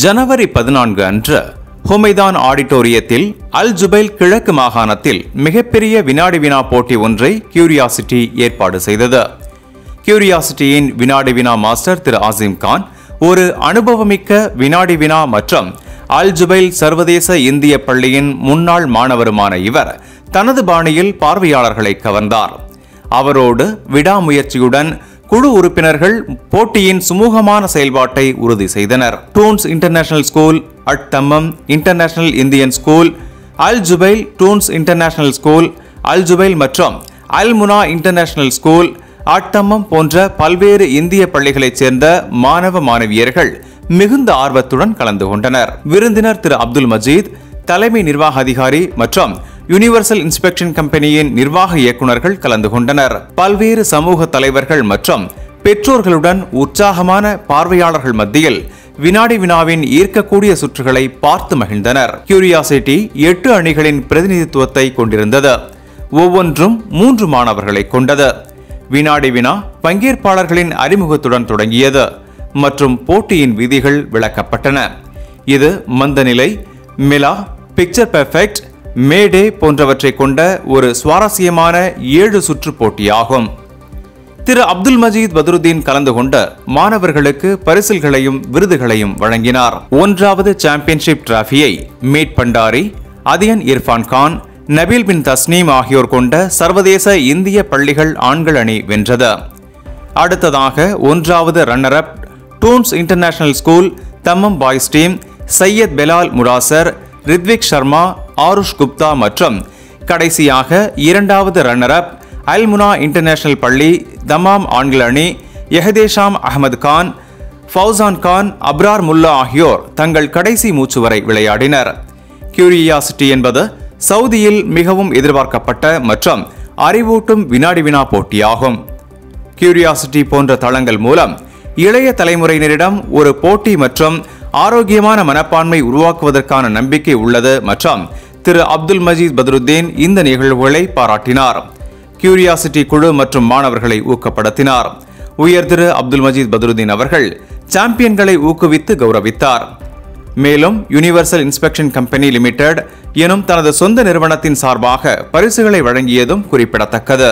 ஜனவரி 14 அன்று ஹுமைதான் ஆடிட்டோரியத்தில் அல் ஜுபைல் கிழக்கு மாகாணத்தில் மிகப்பெரிய வினாடி வினா போட்டி ஒன்றை கியூரியாசிட்டி ஏற்பாடு செய்தது. கியூரியாசிட்டியின் வினாடி வினா மாஸ்டர் திரு ஆசிம் கான் ஒரு அனுபவமிக்க வினாடி வினா மற்றும் அல் ஜுபைல் சர்வதேச இந்திய பள்ளியின் முன்னாள் மாணவருமான இவர் தனது பாணியில் பார்வையாளர்களை கவர்ந்தார். அவரோடு விடாமுயற்சியுடன் குழு உறுப்பினர்கள் போட்டியின் சுமூகமான செயல்பாட்டை உறுதி செய்தனர். Dunes International School, at Dammam International Indian School, Al Jubail Dunes International School, Al Jubail மற்றும் Al Muna International School, at Dammam போன்ற பல்வேறு இந்திய பள்ளிகளைச் சேர்ந்த மாணவ மாணவியர்கள் மிகுந்த ஆர்வத்துடன் கலந்து கொண்டனர். விருந்தினர் திரு அப்துல் மஜீத், தலைமை நிர்வாக அதிகாரி மற்றும் யூனிவர்சல் இன்ஸ்பெக்ஷன் கம்பெனியின் நிர்வாக இயக்குநர்கள் கலந்து கொண்டனர். பல்வேறு சமூக தலைவர்கள் மற்றும் பெற்றோர்களுடன் உற்சாகமான பார்வையாளர்கள் மத்தியில் வினாடி வினாவின் ஈர்க்கக்கூடிய சுற்றுகளை பார்த்து மகிழ்ந்தனர். கியூரியாசிட்டி 8 அணிகளின் பிரதிநிதித்துவத்தை கொண்டிருந்தது. ஒவ்வொன்றும் 3 மாணவர்களை கொண்டது. வினாடி வினா பங்கேற்பாளர்களின் அறிமுகத்துடன் தொடங்கியது மற்றும் போட்டியின் விதிகள் விளக்கப்பட்டன. இது மந்தநிலை, மிலா, பிக்சர் பெர்ஃபெக்ட், மேடே போன்றவற்றை கொண்ட ஒரு சுவாரஸ்யமான 7 சுற்று போட்டியாகும். திரு அப்துல் மஜீத் பத்ருதீன் கலந்து கொண்ட மாணவர்களுக்கு பரிசில்களையும் விருதுகளையும் வழங்கினார். 1வது சாம்பியன்ஷிப் டிராபியை மீட் பண்டாரி, அதியன் இர்ஃபான் கான், நபீல் பின் தஸ்னீம் ஆகியோர் கொண்ட சர்வதேச இந்திய பள்ளிகள் ஆண்கள் அணி வென்றது. அடுத்ததாக 1வது runner up Dunes International School Dammam boys team Syed Belal Murasar, Ritvik Sharma, Aarush Gupta மற்றும் கடைசியாக 2வது ரன்னர் அப் அல் முனா இன்டர்நேஷனல் பள்ளி தமாம் ஆண்கள் அணி யஹதேஷாம் அஹமது கான், ஃபவுசான் கான், அப்ரார் முல்லா ஆகியோர் தங்கள் கடைசி மூச்சு வரை விளையாடினர். கியூரியாசிட்டி என்பது சவுதியில் மிகவும் எதிர்பார்க்கப்பட்ட மற்றும் அறிவூட்டும் வினாடி வினா போட்டியாகும். கியூரியாசிட்டி போன்ற தளங்கள் மூலம் இளைய தலைமுறையினரிடம் ஒரு போட்டி மற்றும் ஆரோக்கியமான மனப்பான்மை உருவாக்குவதற்கான நம்பிக்கை உள்ளது மற்றும் திரு அப்துல் மஜீத் பத்ருதீன் இந்த நிகழ்வுகளை பாராட்டினார். கியூரியாசிட்டி குழு மற்றும் மாணவர்களை ஊக்கப்படுத்தினார். உயர் திரு அப்துல் மஜீத் பத்ருதீன் அவர்கள் சாம்பியன்களை ஊக்குவித்து கௌரவித்தார். மேலும் யூனிவர்சல் இன்ஸ்பெக்ஷன் கம்பெனி லிமிடெட் எனும் தனது சொந்த நிறுவனத்தின் சார்பாக பரிசுகளை வழங்கியதும் குறிப்பிடத்தக்கது.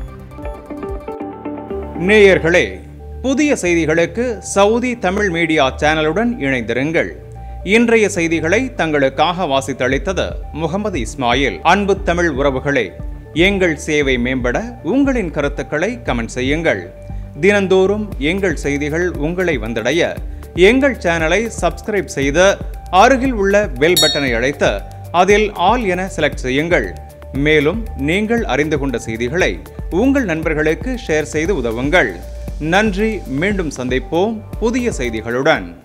நேயர்களே, புதிய செய்திகளுக்கு சவுதி தமிழ் மீடியா சேனலுடன் இணைந்திருங்கள். இன்றைய செய்திகளை தங்களுக்காக வாசித்தளித்தது முகமது இஸ்மாயில். அன்பு தமிழ் உறவுகளே, எங்கள் சேவை மேம்பட உங்களின் கருத்துக்களை கமெண்ட் செய்யுங்கள். தினந்தோறும் எங்கள் செய்திகள் உங்களை வந்தடைய எங்கள் சேனலை சப்ஸ்கிரைப் செய்து அருகில் உள்ள பெல் பட்டனை அழைத்து அதில் ஆல் என செலக்ட் செய்யுங்கள். மேலும் நீங்கள் அறிந்து கொண்ட செய்திகளை உங்கள் நண்பர்களுக்கு ஷேர் செய்து உதவுங்கள். நன்றி. மீண்டும் சந்திப்போம் புதிய செய்திகளுடன்.